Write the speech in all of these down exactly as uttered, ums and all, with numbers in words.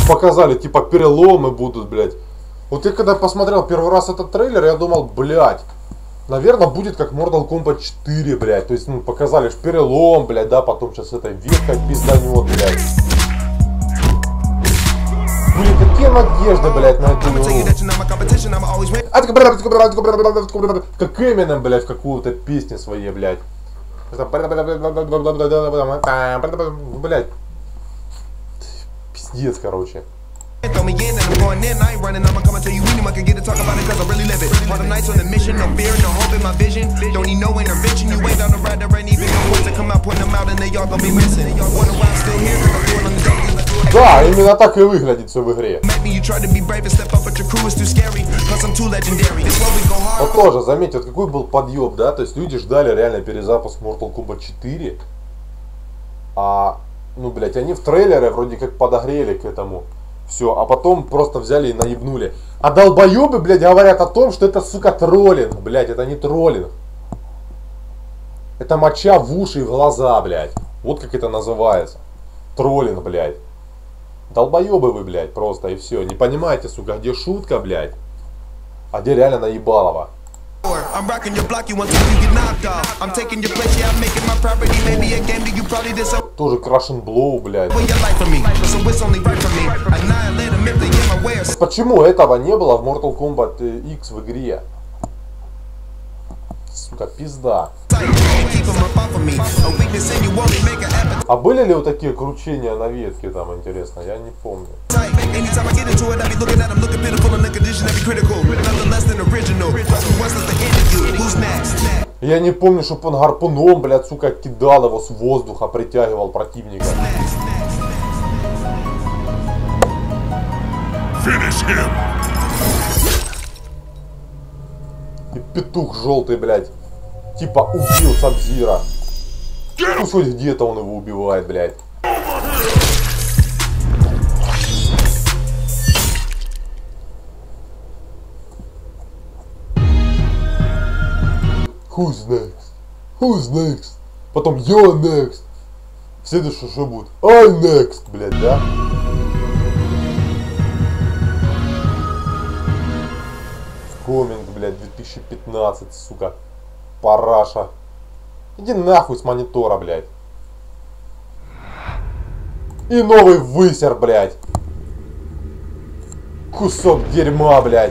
показали, типа переломы будут, блядь. Вот я когда посмотрел первый раз этот трейлер, я думал, блядь, наверное, будет как Mortal Kombat четыре, блядь. То есть, ну, показали ж перелом, блядь, да, потом сейчас этой веткой пизданет, блядь. Были такие надежды, блядь, на эту игру. Как Эминем, блядь, в какую-то песню своей, блядь. Блядь. Пиздец, короче. Throw me in and I'm going in, I ain't running, I'ma come and tell you anyone can get to talk about it cause I really live it. All the nights on the mission, no fear, no hope in my vision. Don't need no intervention, you ain't down the ride, there ain't even no ones to come out, point them out and they all gonna be missing. Wonder why I'm still here, cause I'm doing on the daily. Да, именно так и выглядит все в игре. Вот тоже, заметьте, вот какой был подъеб, да, то есть люди ждали реально перезапуск Mortal Kombat четыре. А, ну, блять, они в трейлере вроде как подогрели к этому. Все, а потом просто взяли и наебнули. А долбоебы, блядь, говорят о том, что это, сука, троллинг, блядь, это не троллинг. Это моча в уши и в глаза, блядь. Вот как это называется. Троллинг, блядь. Долбоебы вы, блядь, просто и все. Не понимаете, сука, где шутка, блядь, а где реально наебалово. Тоже Crash and Blow, блядь. Почему этого не было в Mortal Kombat X в игре? Сука, пизда. А были ли вот такие кручения на ветке там, интересно? Я не помню. Я не помню, чтобы он гарпуном, блядь, сука, кидал его с воздуха, притягивал противника. И петух желтый, блядь, типа убил Сабзира. Пусть хоть где-то он его убивает, блядь. Who's next? Who's next? Потом you're next. Следующее что будет? I next, блядь, да? Коминг, блядь, две тысячи пятнадцать, сука. Параша. Иди нахуй с монитора, блядь. И новый высер, блядь. Кусок дерьма, блядь.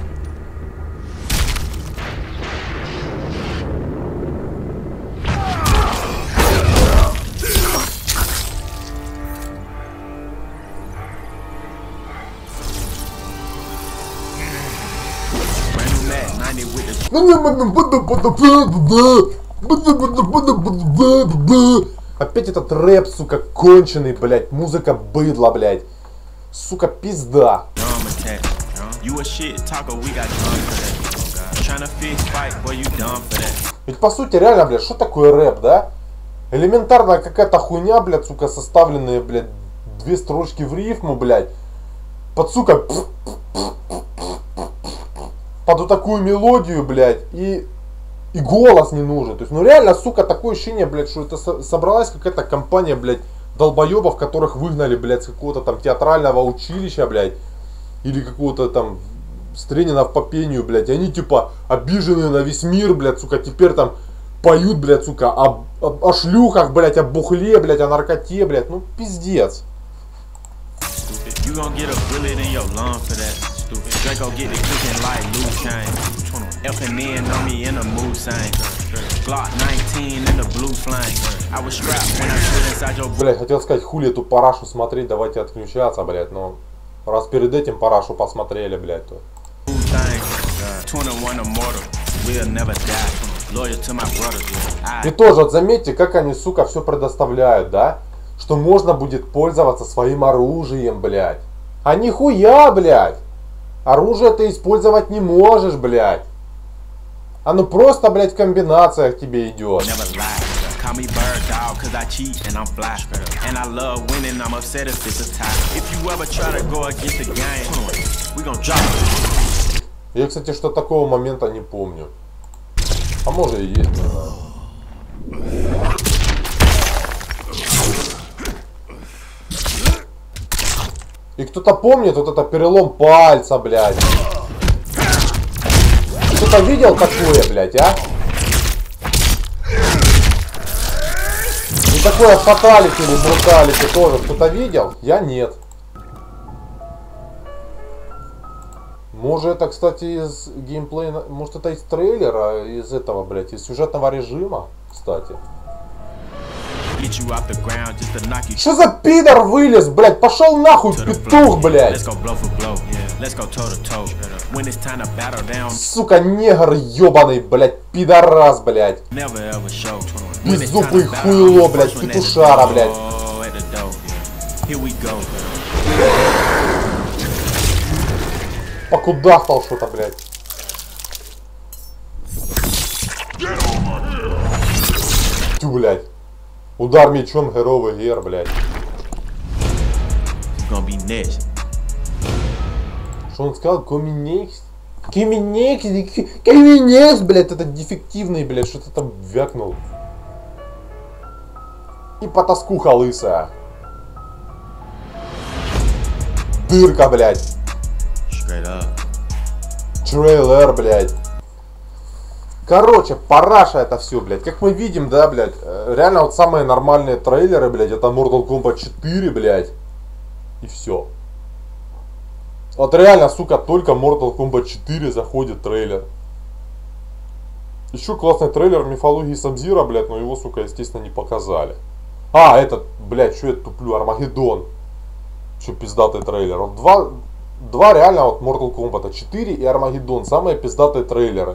Опять этот рэп, сука, конченый, блядь. Музыка быдла, блядь. Сука, пизда. Ведь по сути реально, блядь, что такое рэп, да? Элементарная какая-то хуйня, блядь, сука, составленные, блядь, две строчки в рифму, блядь. Под, сука, под вот такую мелодию, блядь, и, и голос не нужен. То есть, ну реально, сука, такое ощущение, блядь, что это со собралась какая-то компания, блядь, долбоебов, которых выгнали, блядь, с какого-то там театрального училища, блядь, или какого-то там Стренина по пению, блядь. И они, типа, обиженные на весь мир, блядь, сука, теперь там поют, блядь, сука, о, о, о шлюхах, блядь, о бухле, блядь, о наркоте, блядь. Ну, пиздец. Блядь, хотел сказать, хули эту парашу смотреть, давайте отключаться, блядь, но раз перед этим парашу посмотрели, блядь, то... И тоже, вот заметьте, как они, сука, все предоставляют, да? Что можно будет пользоваться своим оружием, блядь. А нихуя, блядь. Оружие ты использовать не можешь, блядь. Оно просто, блядь, в комбинациях тебе идет. Я, кстати, что такого момента не помню. А может и есть, не знаю. И кто-то помнит вот это перелом пальца, блядь. Кто-то видел такое, блядь, а? И такое фаталити или бруталити тоже кто-то видел? Я нет. Может это, кстати, из геймплея, может это из трейлера, из этого, блядь, из сюжетного режима, кстати. Что за пидор вылез, блядь? Пошел нахуй, петух, блядь. Сука, негр ебаный, блядь, пидорас, блядь. Беззубый хуйло, блядь, петушара, блядь. Покудахтал что-то, блядь. Тю, блядь. Удар мечом, геровый гер, блядь. Что он сказал? Коминекс? Коминекс? Коминекс, блядь, это дефективный, блядь, что-то там вякнул. И потаскуха лысая. Дырка, блядь. Трейлер, блядь. Короче, параша это все, блядь. Как мы видим, да, блядь. Реально вот самые нормальные трейлеры, блядь, это Mortal Kombat четыре, блядь. И все. Вот реально, сука, только Mortal Kombat четыре заходит трейлер. Еще классный трейлер мифологии Сабзира, блядь, но его, сука, естественно, не показали. А, этот, блядь, что я туплю, Армагеддон. Что пиздатый трейлер. Вот два, два реально вот Mortal Kombat четыре и Армагеддон. Самые пиздатые трейлеры.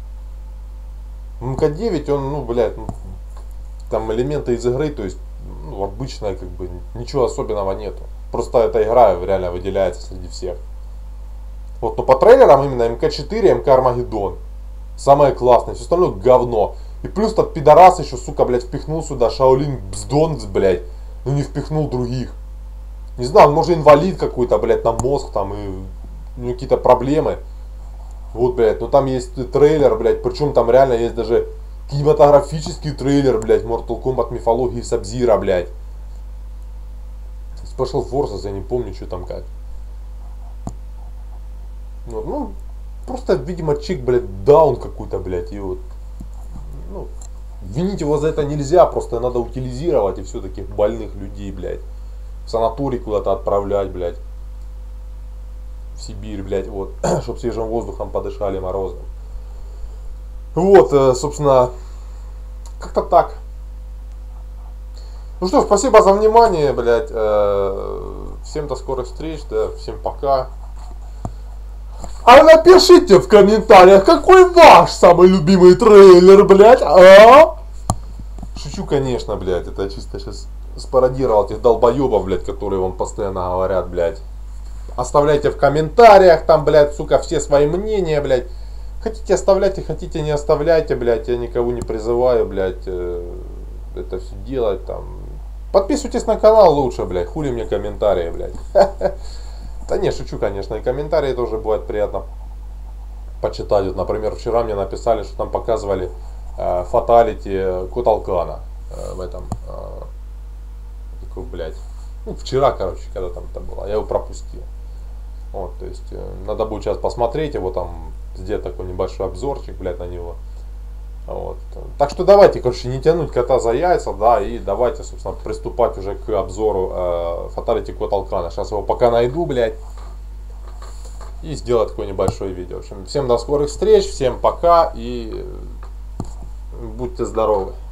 эм ка девять, он, ну, блядь, ну, там элементы из игры, то есть, ну, обычная, как бы, ничего особенного нету. Просто эта игра реально выделяется среди всех. Вот, но по трейлерам именно эм ка четыре, эм ка Армагеддон. Самое классное, все остальное говно. И плюс тот пидорас еще, сука, блядь, впихнул сюда Шаолин Бздонц, блядь, но не впихнул других. Не знаю, он может инвалид какой-то, блядь, на мозг там, и у него какие-то проблемы. Вот, блядь, ну там есть трейлер, блядь, причем там реально есть даже кинематографический трейлер, блядь, Mortal Kombat мифологии Сабзира, блядь. Special Forces, я не помню, что там как. Вот, ну, просто, видимо, чик, блядь, даун какой-то, блядь, и вот, ну, винить его за это нельзя, просто надо утилизировать и все таких больных людей, блядь, в санаторий куда-то отправлять, блядь. В Сибирь, блядь, вот, чтобы свежим воздухом подышали морозом. Вот, собственно, как-то так. Ну что, спасибо за внимание, блядь. Всем до скорых встреч, да, всем пока. А напишите в комментариях, какой ваш самый любимый трейлер, блядь, а? Шучу, конечно, блядь, это чисто сейчас спародировал этих долбоебов, блядь, которые вам постоянно говорят, блядь. Оставляйте в комментариях там, блядь, сука, все свои мнения, блядь. Хотите оставляйте, хотите не оставляйте, блядь. Я никого не призываю, блядь, э, это все делать там. Подписывайтесь на канал лучше, блядь. Хули мне комментарии, блядь. Да не, шучу, конечно. И комментарии тоже бывает приятно почитать. Вот, например, вчера мне написали, что там показывали фаталити Коталкана э, в этом. Э, какой, блядь. Ну, вчера, короче, когда там это было. Я его пропустил. Вот, то есть, э, надо будет сейчас посмотреть его там, сделать такой небольшой обзорчик, блядь, на него. Вот. Так что давайте, короче, не тянуть кота за яйца, да, и давайте, собственно, приступать уже к обзору э, фаталити Коталкана. Сейчас его пока найду, блядь, и сделать такое небольшое видео. В общем, всем до скорых встреч, всем пока и будьте здоровы.